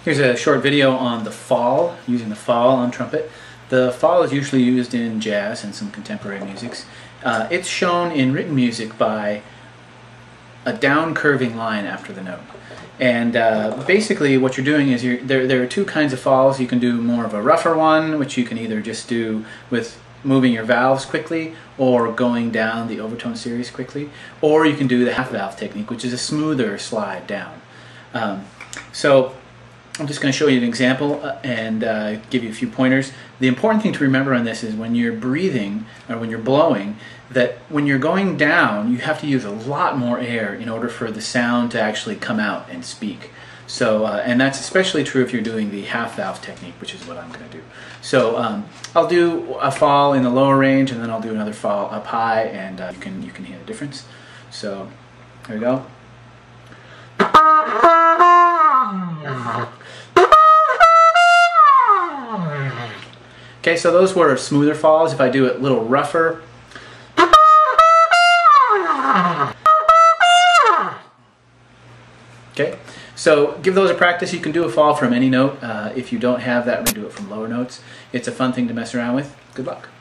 Here's a short video on the fall, using the fall on trumpet. The fall is usually used in jazz and some contemporary musics. It's shown in written music by a down curving line after the note. And basically what you're doing is there are two kinds of falls. You can do more of a rougher one, which you can either just do with moving your valves quickly or going down the overtone series quickly, or you can do the half valve technique, which is a smoother slide down. So I'm just going to show you an example and give you a few pointers. The important thing to remember on this is when you're breathing or when you're blowing, that when you're going down you have to use a lot more air in order for the sound to actually come out and speak. So and that's especially true if you're doing the half valve technique, which is what I'm going to do. So I'll do a fall in the lower range and then I'll do another fall up high, and you can hear the difference. So here we go. Okay, so those were smoother falls. If I do it a little rougher, okay, so give those a practice. You can do a fall from any note. If you don't have that, redo it from lower notes. It's a fun thing to mess around with. Good luck.